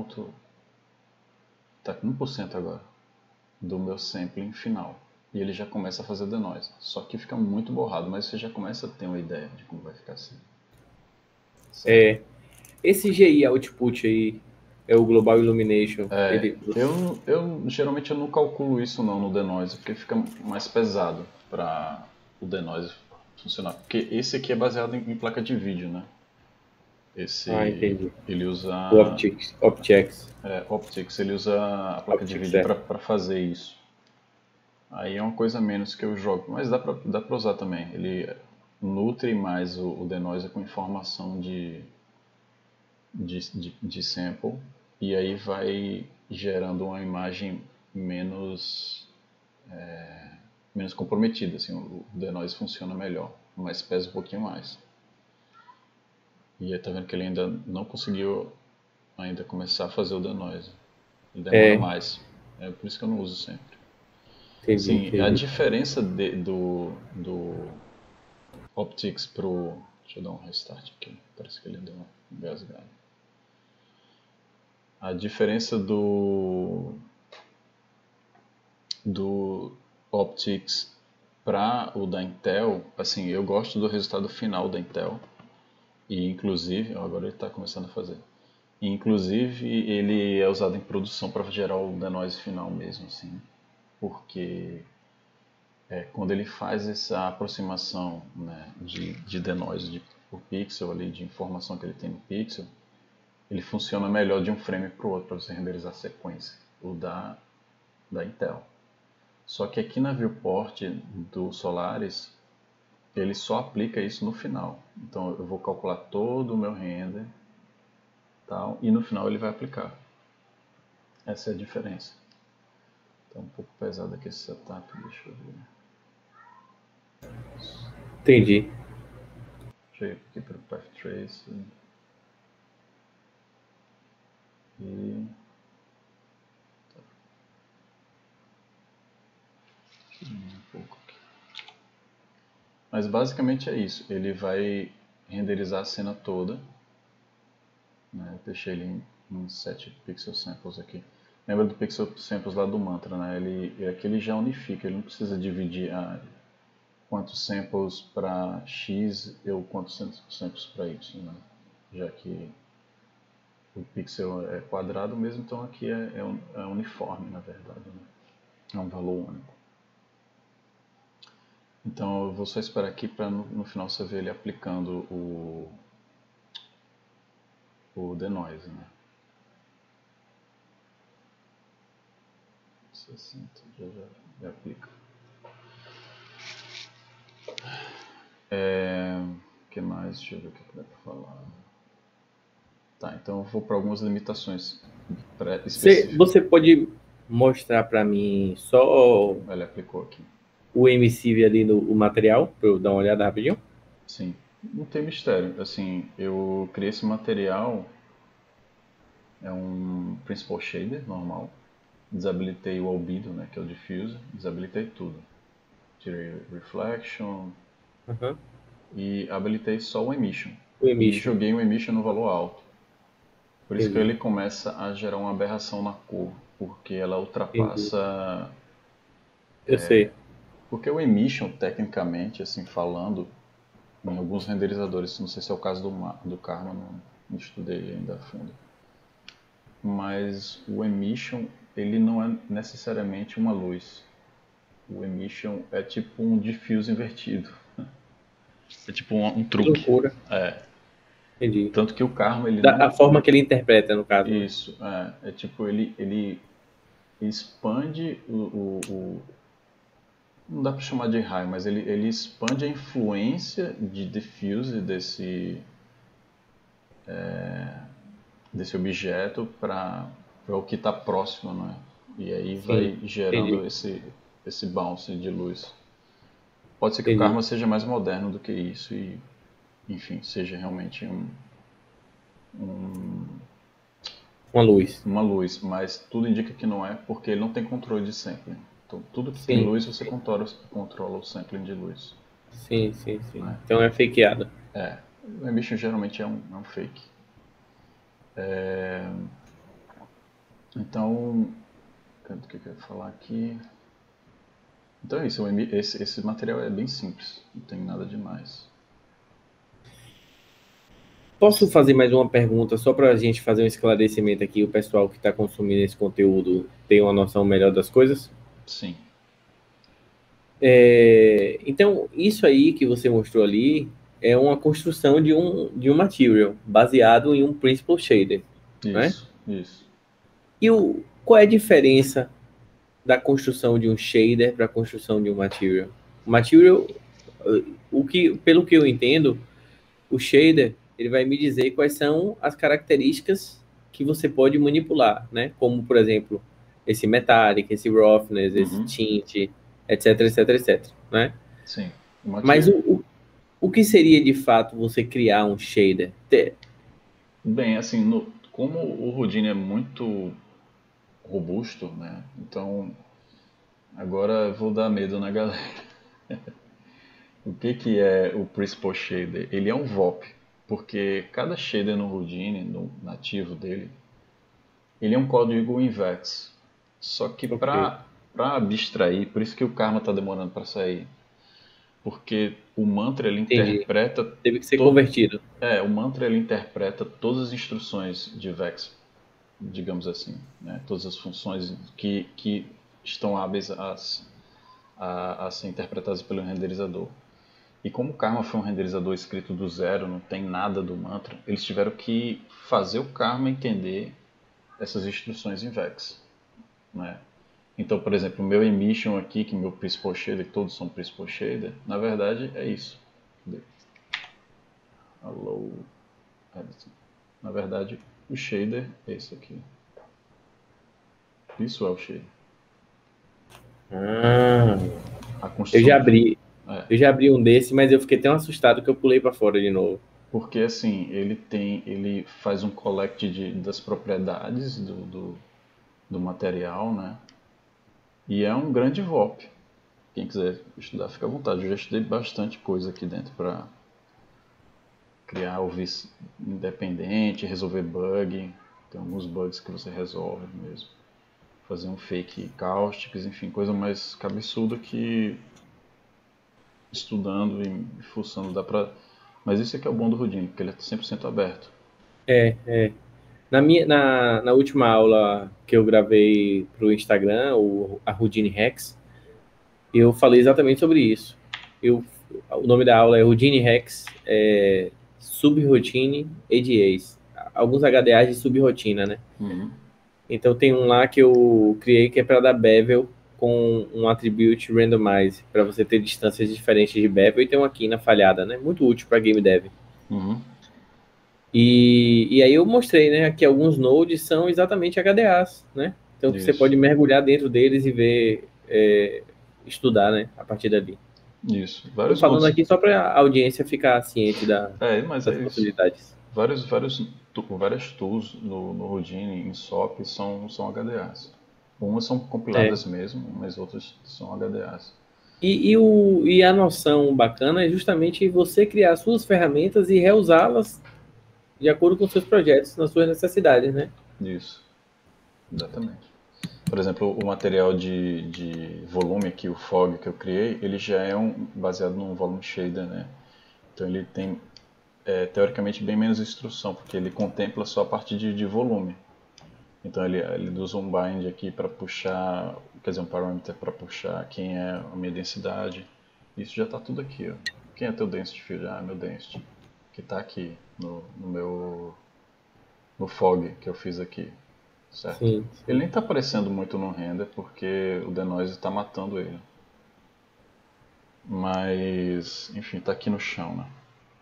tá com 1% agora do meu sampling final. E ele já começa a fazer denoise. Só que fica muito borrado, mas você já começa a ter uma ideia de como vai ficar assim. Certo? Esse GI output aí é o Global Illumination. Eu geralmente eu não calculo isso não no denoise, porque fica mais pesado para o denoise funcionar. Porque esse aqui é baseado em placa de vídeo, né? Entendi. Ele O usa Optics. Optics, ele usa a placa de Optics, vídeo é. para fazer isso. Aí é uma coisa a menos que eu jogo, mas dá pra usar também. Ele nutre mais o denoise com informação de sample e aí vai gerando uma imagem menos comprometida, assim, o denoise funciona melhor, mas pesa um pouquinho mais. E aí tá vendo que ele ainda não conseguiu ainda começar a fazer o denoise. Ele demora mais. É por isso que eu não uso sempre. Entendi. A diferença do Optics pro... Deixa eu dar um restart aqui. Parece que ele deu uma engasgada. A diferença do Optics para o da Intel, assim, eu gosto do resultado final da Intel. E inclusive, agora ele está começando a fazer. E, inclusive, ele é usado em produção para gerar o denoise final mesmo, assim. Porque quando ele faz essa aproximação, né, de denoise por pixel, ali, de informação que ele tem no pixel, ele funciona melhor de um frame para o outro para você renderizar a sequência, o da Intel. Só que aqui na viewport do Solaris, ele só aplica isso no final. Então eu vou calcular todo o meu render, tal, e no final ele vai aplicar. Essa é a diferença. Tá um pouco pesado aqui esse setup, deixa eu ver. Entendi. Deixa eu ir aqui para o Path Trace. E... um pouco aqui. Mas basicamente é isso. Ele vai renderizar a cena toda. Né? Eu deixei ele em 7 pixel samples aqui. Lembra do pixel samples lá do Mantra, né? Aqui ele já unifica, ele não precisa dividir quantos samples para X ou quantos samples para Y, né? Já que o pixel é quadrado mesmo, então aqui é uniforme, na verdade, né? É um valor único. Então eu vou só esperar aqui para no final você ver ele aplicando o denoise, né? 60, já aplica. O que mais? Deixa eu ver o que dá para falar. Tá, então eu vou para algumas limitações específicas. Você pode mostrar para mim só Ele aplicou aqui. o emissive ali o material, para eu dar uma olhada rapidinho? Sim, não tem mistério. Assim, eu criei esse material, é um Principal Shader normal. Desabilitei o albedo, né, que é o diffuser, desabilitei tudo. Tirei reflection e habilitei só o emission. E joguei o emission no valor alto. Por isso que ele começa a gerar uma aberração na cor, porque ela ultrapassa... Eu sei. Porque o emission, tecnicamente, assim falando, em alguns renderizadores, não sei se é o caso do Karma, não estudei ainda a fundo. Mas o emission, ele não é necessariamente uma luz. O emission é tipo um diffuse invertido. É tipo um truque. Que loucura. Entendi. Tanto que o Karma, ele A forma que ele interpreta, no caso. Isso, é tipo, ele expande não dá para chamar de raio, mas ele expande a influência de diffuse desse objeto para o que está próximo, né? E aí vai gerando esse bounce de luz. Pode ser que o Karma seja mais moderno do que isso e, enfim, seja realmente uma luz, mas tudo indica que não é, porque ele não tem controle de sampling. Então, tudo que tem luz, você controla o sampling de luz. Sim. Então é fakeado. O emission geralmente é um fake. Então, o que eu quero falar aqui? Então é isso, esse material é bem simples, não tem nada demais. Posso fazer mais uma pergunta, só para a gente fazer um esclarecimento aqui, o pessoal que está consumindo esse conteúdo tem uma noção melhor das coisas? Sim. Então, isso aí que você mostrou ali é uma construção de um material baseado em um Principal Shader. Isso. E qual é a diferença da construção de um shader para a construção de um material? O material, pelo que eu entendo, o shader ele vai me dizer quais são as características que você pode manipular, né? Como, por exemplo, esse metallic, esse roughness, esse Uhum. tint, etc, etc, etc, né? Sim. Mas o que seria de fato você criar um shader? Bem, assim, como o Houdini é muito robusto, né? Então, agora eu vou dar medo na galera. O que é o Principal Shader? Ele é um VOP, porque cada shader no Houdini, no nativo dele, ele é um código INVEX. Só que Ok. para abstrair, por isso que o Karma está demorando para sair, porque o mantra ele Entendi. interpreta Teve que ser to, convertido. o mantra ele interpreta todas as instruções de VEX, digamos assim, né? Todas as funções que estão hábeis a ser interpretadas pelo renderizador. E como o Karma foi um renderizador escrito do zero, não tem nada do mantra, eles tiveram que fazer o Karma entender essas instruções em VEX, né? Então, por exemplo, o meu emission aqui, que meu principal shader, todos são principal shader, na verdade é isso. Hello, editing. Na verdade, o shader é esse aqui. Isso é o shader. Ah, A eu já construção de. abri. É, Eu já abri um desse, mas eu fiquei tão assustado que eu pulei para fora de novo. porque assim, ele faz um collect das propriedades do material, né? E é um grande VOP. Quem quiser estudar, fica à vontade. Eu já estudei bastante coisa aqui dentro para criar o vice independente, resolver bug. Tem alguns bugs que você resolve mesmo. Fazer um fake caustics, enfim, coisa mais cabeçuda que estudando e fuçando dá pra. Mas isso é que é o bom do Houdini, porque ele é 100% aberto. É. Na última aula que eu gravei para o Instagram, a Houdini Hacks, eu falei exatamente sobre isso. O nome da aula é Houdini Hacks, Subroutine ADAs. Alguns HDAs de subrotina, né? Uhum. Então tem um lá que eu criei que é para dar bevel com um attribute randomize, para você ter distâncias diferentes de bevel e tem uma quina falhada, né? Muito útil para game dev. Uhum. E aí eu mostrei, né, que alguns nodes são exatamente HDAs, né? Então você Isso. pode mergulhar dentro deles e ver, estudar, né, a partir dali. Isso. Estou Vários falando modos. aqui só para a audiência ficar ciente Mas das é isso. possibilidades. Várias tools no Houdini, em SOP, são HDAs. Umas são É. compiladas mesmo, mas outras são HDAs. E a noção bacana é justamente você criar suas ferramentas e reusá-las de acordo com seus projetos, nas suas necessidades, né? Isso, exatamente. Por exemplo, o material de volume aqui, o fog que eu criei, ele já é baseado num volume shader, né? Então ele tem, teoricamente, bem menos instrução, porque ele contempla só a parte de volume. Então ele usa um bind aqui para puxar, quer dizer, um parâmetro para puxar quem é a minha densidade. Isso já está tudo aqui, ó. Quem é teu density field? Ah, meu density. Que está aqui no meu no fog que eu fiz aqui, certo? Sim, Ele sim. nem está aparecendo muito no render porque o denoise está matando ele. Mas, enfim, está aqui no chão, né?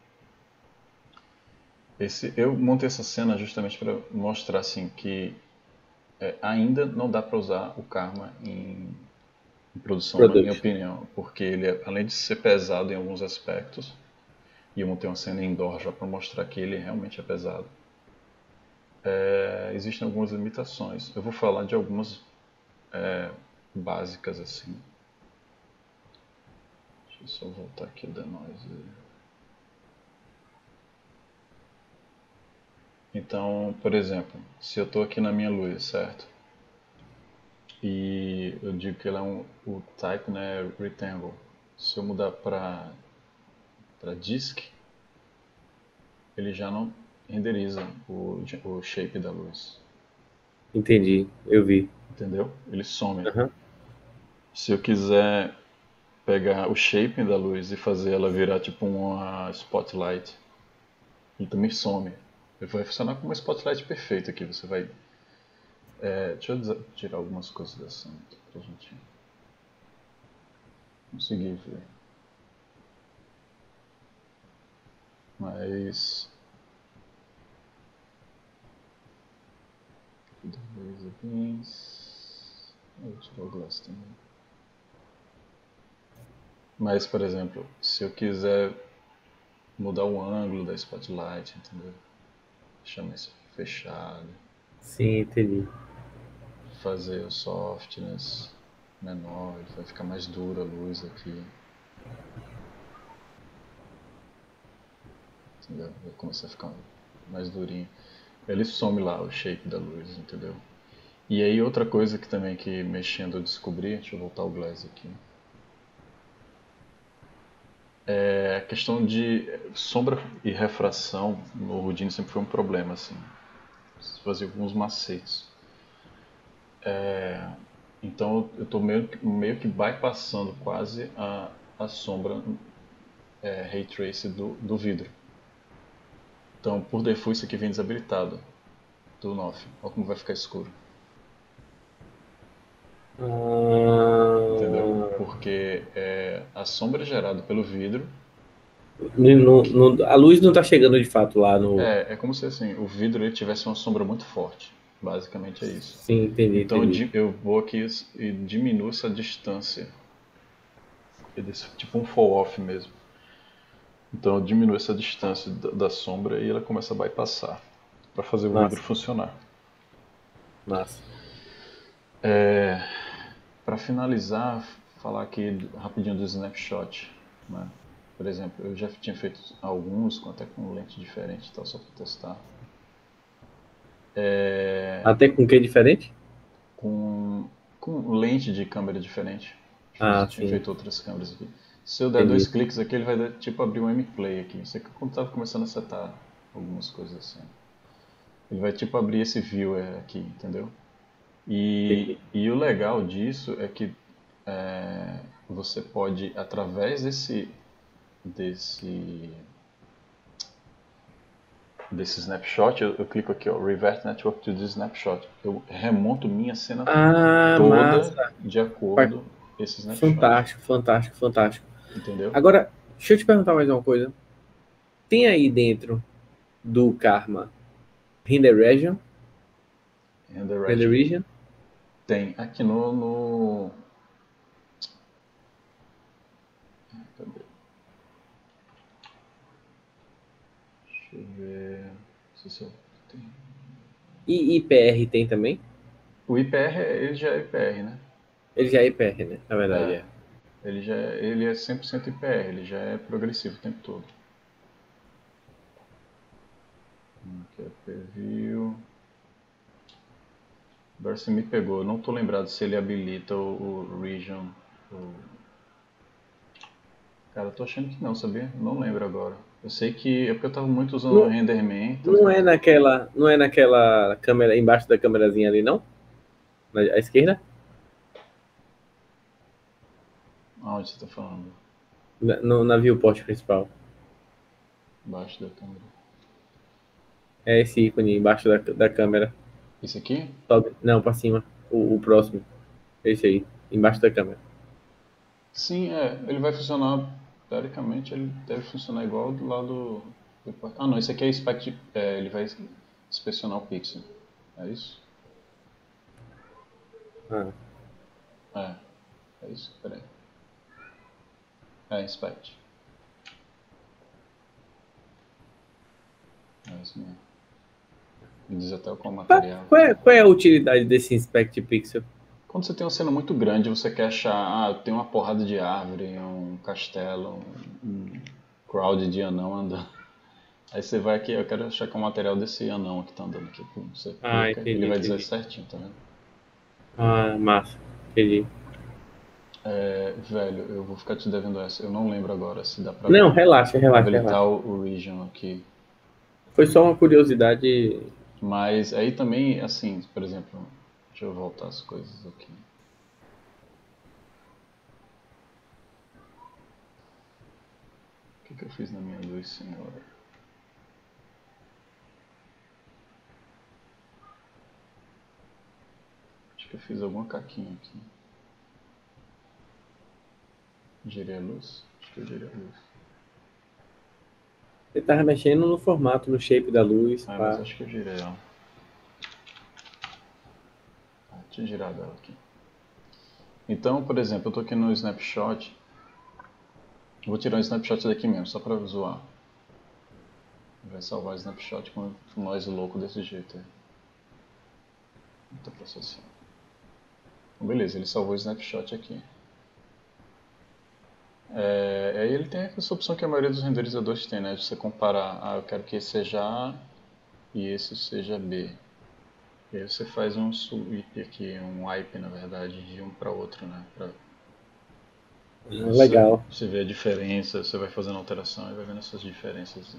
Eu montei essa cena justamente para mostrar assim que ainda não dá para usar o Karma em produção, na minha Production. opinião, porque ele, além de ser pesado em alguns aspectos, e eu montei uma cena indoor já para mostrar que ele realmente é pesado, existem algumas limitações. Eu vou falar de algumas básicas assim. Deixa eu só voltar aqui o denoise. Então, por exemplo, se eu estou aqui na minha luz, certo? E eu digo que ele é o type, né, rectangle. Se eu mudar para disk, ele já não renderiza o shape da luz, Entendi, eu vi. entendeu? Ele some. Aham. Se eu quiser pegar o shape da luz e fazer ela virar tipo uma spotlight, ele também some. Ele vai funcionar como uma spotlight perfeita aqui. Você vai. Deixa eu tirar algumas coisas da cena aqui pra gente conseguir ver. Mas. Dois aqui. Eu tiro o glass também. Mas, por exemplo, se eu quiser mudar o ângulo da spotlight, entendeu? Chama isso fechado. Sim, entendi. Fazer o softness menor, ele vai ficar mais dura a luz aqui. Entendeu? Vai começar a ficar mais durinho. Ele some lá o shape da luz, entendeu? E aí outra coisa que também que mexendo eu descobri, deixa eu voltar o glass aqui. É a questão de sombra e refração no Houdini sempre foi um problema, assim. Fazia alguns macetes. Então eu estou meio que bypassando quase a sombra Ray Trace do vidro. Então por default isso aqui vem desabilitado do Nothing. Olha como vai ficar escuro. Entendeu? Ah, Porque a sombra é gerada pelo vidro. a luz não está chegando de fato lá no. É como se assim, o vidro ele tivesse uma sombra muito forte. Basicamente é isso. Sim, entendi, Então entendi. eu vou aqui e diminuo essa distância. Tipo um fall off mesmo. Então eu diminuo essa distância da sombra e ela começa a bypassar para fazer o vidro Massa, funcionar. massa. Para finalizar, falar aqui rapidinho do snapshot. Né? Por exemplo, eu já tinha feito alguns, até com lente diferente, só para testar. Até com o que diferente? Com, com lente de câmera diferente. Ah, Tinha sim, feito outras câmeras aqui. Se eu der dois entendi. cliques aqui, ele vai tipo abrir um M-Play aqui. Isso aqui quando estava começando a setar algumas coisas assim. Ele vai tipo abrir esse viewer aqui, entendeu? Entendi. E o legal disso é que você pode, através desse, desse snapshot, eu clico aqui, ó, Revert Network to this snapshot. Eu remonto minha cena Ah, toda massa. de acordo com esse snapshot. Fantástico, fantástico, fantástico. Entendeu? Agora, deixa eu te perguntar mais uma coisa. Tem aí dentro do Karma Render Region? And the Render region. Region? Tem aqui no. Cadê? Deixa eu ver. Não sei se eu tenho. E IPR tem também? O IPR, ele já é IPR, né? Ele já é IPR, né? Na verdade, É. é. Ele é 100% IPR, ele já é progressivo o tempo todo. Aqui é preview. Agora você me pegou. Eu não estou lembrado se ele habilita o region. O... Cara, eu tô achando que não, sabia? Não lembro agora. Eu sei que é porque eu estava muito usando o Não, RenderMan, então não é naquela câmera, embaixo da câmerazinha ali, não? À esquerda? aonde você está falando? Na viewport principal. Embaixo da câmera. É esse ícone embaixo da câmera. Esse aqui? Sobe. Não, pra cima. O próximo. Esse aí. Embaixo da câmera. Sim, ele vai funcionar, teoricamente ele deve funcionar igual do lado ah não, esse aqui é inspect, ele vai inspecionar o pixel, é isso? Ah, É, é isso, peraí. É, inspect. É isso mesmo. Me diz até qual material. qual é a utilidade desse Inspect Pixel? Quando você tem uma cena muito grande, você quer achar, tem uma porrada de árvore, um castelo, um crowd de anão andando. Aí você vai aqui, eu quero achar que é o material desse anão que tá andando aqui. Pum, você Ah, clica, ele entendi, vai dizer entendi. certinho, tá vendo? Ah, massa. Entendi. Velho, eu vou ficar te devendo essa. Eu não lembro agora se dá pra Não, relaxa, relaxa, habilitar relaxa. o region aqui. Foi só uma curiosidade. Mas aí também, assim, por exemplo, deixa eu voltar as coisas aqui. O que eu fiz na minha luz, senhora? Acho que eu fiz alguma caquinha aqui. Girei a luz? Acho que eu girei a luz. Você tava mexendo no formato, no shape da luz, Mas pá. acho que eu girei ela. Tinha girado ela aqui. Então, por exemplo, eu estou aqui no snapshot. Vou tirar um snapshot daqui mesmo, só para zoar. Vai salvar o snapshot com nós louco desse jeito aí. Tá processando. Beleza, ele salvou o snapshot aqui. Aí ele tem essa opção que a maioria dos renderizadores tem, né? De você comparar, eu quero que esse seja A e esse seja B. E aí você faz um sweep aqui, um wipe na verdade, de um para outro, né? Legal. Você vê a diferença, você vai fazendo alteração e vai vendo essas diferenças.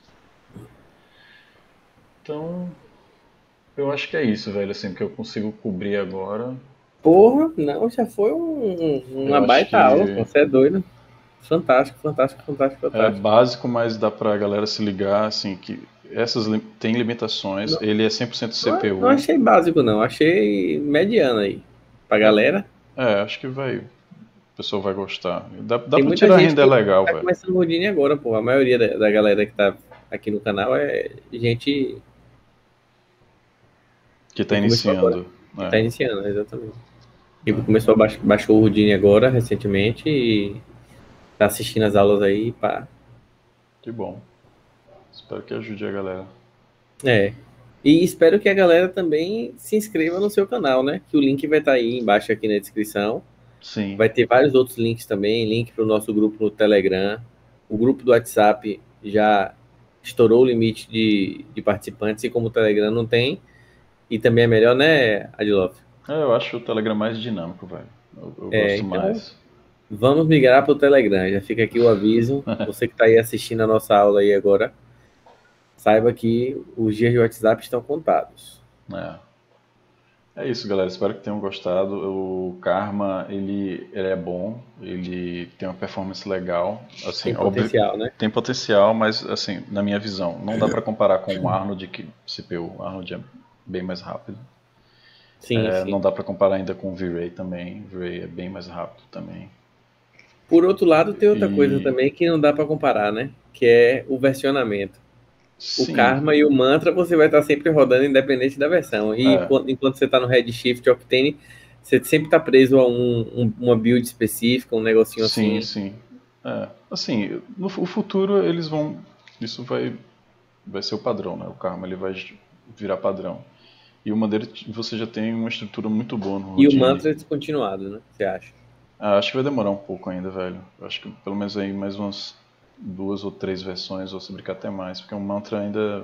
Então, eu acho que é isso, velho, assim, que eu consigo cobrir agora. Porra, não, já foi uma baita aula, você é doido. Fantástico, fantástico, fantástico, fantástico. É básico, mas dá pra galera se ligar, assim, que essas tem limitações. Não, ele é 100% CPU. Não achei básico, não. Achei mediano aí. Pra galera. Acho que o pessoal vai gostar. Dá pra tirar renda legal, velho. Tá começando o Houdini agora, pô. A maioria da galera que tá aqui no canal é gente... Que tá iniciando. Que tá iniciando, exatamente. Tipo, começou baixou o Houdini agora, recentemente, e tá assistindo as aulas aí, pá. Que bom. Espero que ajude a galera. E espero que a galera também se inscreva no seu canal, né? Que o link vai estar aí embaixo aqui na descrição. Sim. Vai ter vários outros links também, link para o nosso grupo no Telegram. O grupo do WhatsApp já estourou o limite de participantes, e como o Telegram não tem, e também é melhor, né, Adilov? Eu acho o Telegram mais dinâmico, velho. Eu gosto mais. Vamos migrar para o Telegram, já fica aqui o aviso. Você que está aí assistindo a nossa aula aí agora, saiba que os dias de WhatsApp estão contados. É isso, galera. Espero que tenham gostado. O Karma, ele é bom, ele tem uma performance legal. Assim, tem potencial, né? Tem potencial, mas, assim, na minha visão, não dá para comparar com o Arnold CPU. O Arnold é bem mais rápido. Sim. Não dá para comparar ainda com o V-Ray também. O V-Ray é bem mais rápido também. Por outro lado, tem outra coisa também que não dá para comparar, né? Que é o versionamento. Sim. O Karma e o Mantra você vai estar sempre rodando independente da versão. E enquanto você está no Redshift Octane, você sempre está preso a uma build específica, um negocinho assim. Sim. Assim, no futuro eles vão... Isso vai ser o padrão, né? O Karma ele vai virar padrão. E o Madeira você já tem uma estrutura muito boa no Houdini. E o Mantra é descontinuado, né? Você acha? Acho que vai demorar um pouco ainda, velho. Acho que pelo menos aí mais umas 2 ou 3 versões, ou se brincar até mais, porque o Mantra ainda...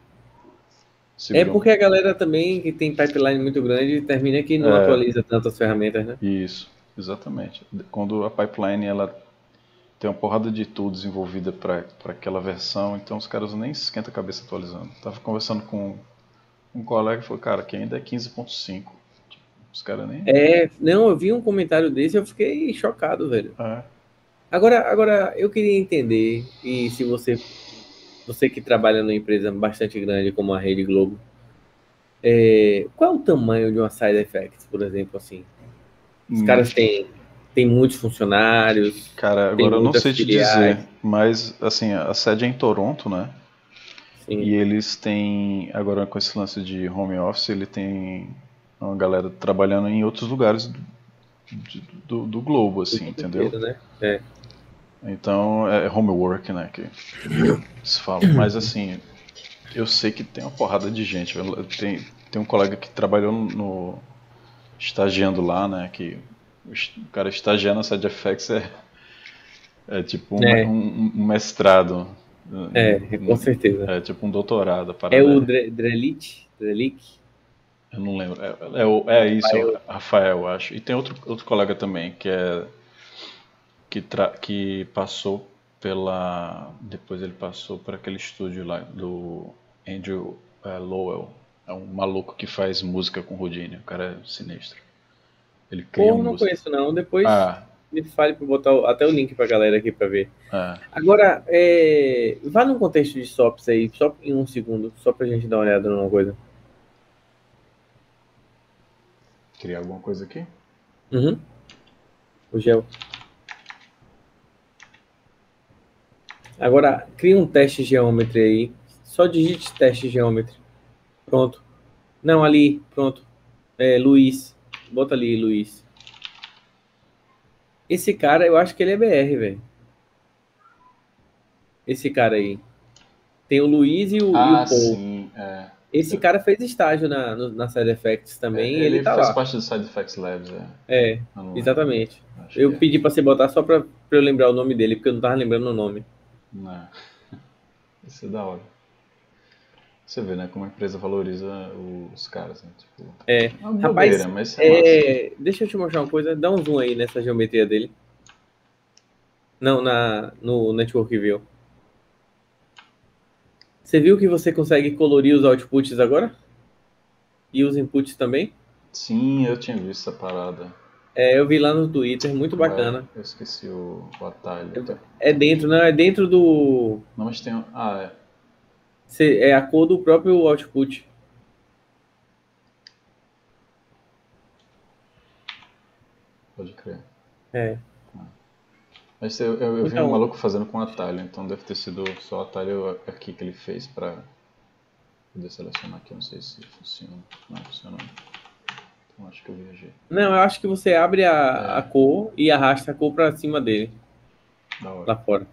porque a galera também, que tem pipeline muito grande, termina que não atualiza tanto as ferramentas, né? Isso, exatamente. Quando a pipeline, ela tem uma porrada de tool desenvolvida para aquela versão, então os caras nem esquentam a cabeça atualizando. Tava conversando com um colega e falou, cara, que ainda é 15.5. Os caras nem... Não, eu vi um comentário desse e eu fiquei chocado, velho. Agora, eu queria entender, e se você que trabalha numa empresa bastante grande como a Rede Globo, qual é o tamanho de uma Side Effects, por exemplo, assim? Os caras têm muitos funcionários. Cara, agora eu não sei te dizer, mas assim, a sede é em Toronto, né? Sim. E eles têm, agora com esse lance de home office, ele tem uma galera trabalhando em outros lugares do globo, assim, entendeu? Inteiro, né? Então é homework, né, que se fala. Mas assim, eu sei que tem uma porrada de gente. Tem um colega que trabalhou estagiando lá, né, que o cara estagiando na SideFX é tipo um mestrado. Com certeza. É tipo um doutorado. É o Drelic? Eu não lembro. É isso, Rafael, acho. E tem outro colega também, que passou depois ele passou por aquele estúdio lá do Andrew Lowell. É um maluco que faz música com Houdini. O cara é sinistro. Ele cria música. Não conheço não. Depois me fale para botar até o link pra galera aqui para ver. Agora, vá num contexto de SOPs aí, só em um segundo, só pra gente dar uma olhada numa coisa. Criar alguma coisa aqui? O gel. Agora, cria um teste geometry aí. Só digite teste geometry. Pronto. Não, ali. Pronto. Luiz. Bota ali, Luiz. Esse cara, eu acho que ele é BR, velho. Esse cara aí. Tem o Luiz e o Ah, Paul. sim. É. Esse cara fez estágio na Side Effects também e ele Ele tá faz lá. parte do Side Effects Labs, é. É, Eu não lembro. exatamente. Acho que Eu é. pedi pra você botar só pra eu lembrar o nome dele, porque eu não tava lembrando o nome. Não. Isso é da hora. Você vê, né, como a empresa valoriza os caras, né? Tipo, É, é uma bobeira, rapaz, mas isso é massa. deixa eu te mostrar uma coisa. Dá um zoom aí nessa geometria dele. Não, no Network View. Você viu que você consegue colorir os outputs agora? E os inputs também? Sim, eu tinha visto essa parada. É, eu vi lá no Twitter, muito É, bacana. eu esqueci o atalho. É dentro, não, é dentro do. Não, mas tem. Ah, é. É a cor do próprio output. Pode crer. É. Mas eu vi um Então, maluco fazendo com atalho, então deve ter sido só o atalho aqui que ele fez pra poder selecionar aqui. Eu não sei se funciona. Não, funciona. Então acho que eu viajei. não, eu acho que você abre a É, cor e arrasta a cor pra cima dele, da hora. lá fora.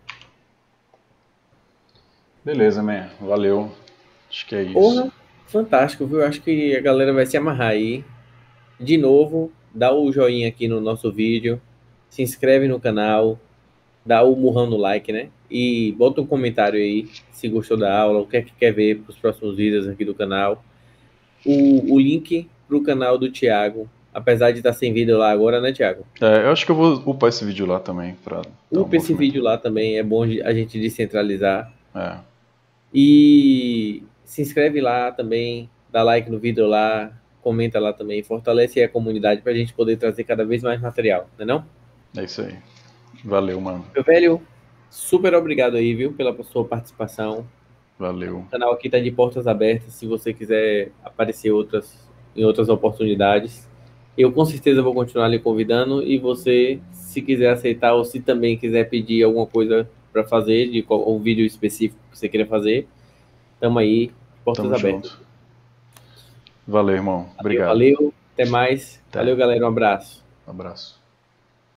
Beleza, man. Valeu. Acho que é isso. Porra, fantástico, viu? Acho que a galera vai se amarrar aí. De novo, dá o joinha aqui no nosso vídeo, se inscreve no canal, dá o murrão no like, né? E bota um comentário aí se gostou da aula, o que é que quer ver para os próximos vídeos aqui do canal. O link para o canal do Thiago, apesar de estar sem vídeo lá agora, né, Thiago? É, eu acho que eu vou upar esse vídeo lá também pra dar um Upa esse movimento. vídeo lá também, é bom a gente descentralizar. É, E se inscreve lá também, dá like no vídeo lá, comenta lá também, fortalece aí a comunidade para a gente poder trazer cada vez mais material, não é não? é isso aí. Valeu, mano. Meu velho, super obrigado aí, viu, pela sua participação. Valeu. O canal aqui está de portas abertas, se você quiser aparecer em outras oportunidades. Eu com certeza vou continuar lhe convidando e você, se quiser aceitar ou se também quiser pedir alguma coisa para fazer, um vídeo específico que você queira fazer, estamos aí, portas Tamo abertas. junto. Valeu, irmão. Valeu, Obrigado. valeu, até mais. Até. Valeu, galera, um abraço. Um abraço.